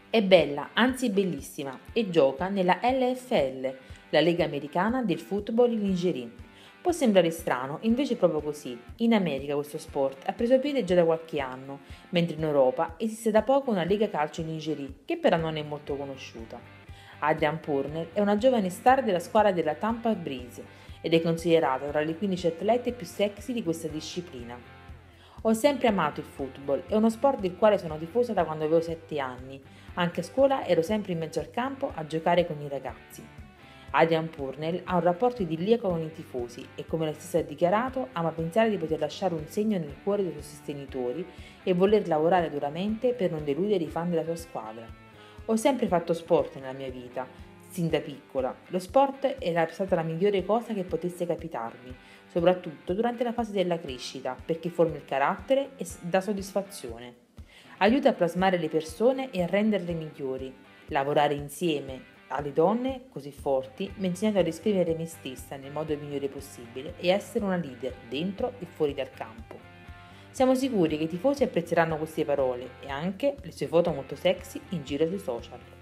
È bella, anzi bellissima, e gioca nella LFL, la Lega Americana del Football in Nigeria. Può sembrare strano, invece è proprio così. In America questo sport ha preso piede già da qualche anno, mentre in Europa esiste da poco una Lega Calcio in Nigeria, che però non è molto conosciuta. Adrian Purnell è una giovane star della squadra della Tampa Breeze ed è considerata tra le 15 atlete più sexy di questa disciplina. Ho sempre amato il football, è uno sport del quale sono tifosa da quando avevo 7 anni. Anche a scuola ero sempre in mezzo al campo a giocare con i ragazzi. Adrian Purnell ha un rapporto idilliaco con i tifosi e, come lei stessa ha dichiarato, ama pensare di poter lasciare un segno nel cuore dei suoi sostenitori e voler lavorare duramente per non deludere i fan della sua squadra. Ho sempre fatto sport nella mia vita, sin da piccola. Lo sport era stata la migliore cosa che potesse capitarmi, soprattutto durante la fase della crescita, perché forma il carattere e dà soddisfazione. Aiuta a plasmare le persone e a renderle migliori. Lavorare insieme alle donne così forti mi ha insegnato a riscrivere me stessa nel modo migliore possibile e essere una leader dentro e fuori dal campo. Siamo sicuri che i tifosi apprezzeranno queste parole e anche le sue foto molto sexy in giro sui social.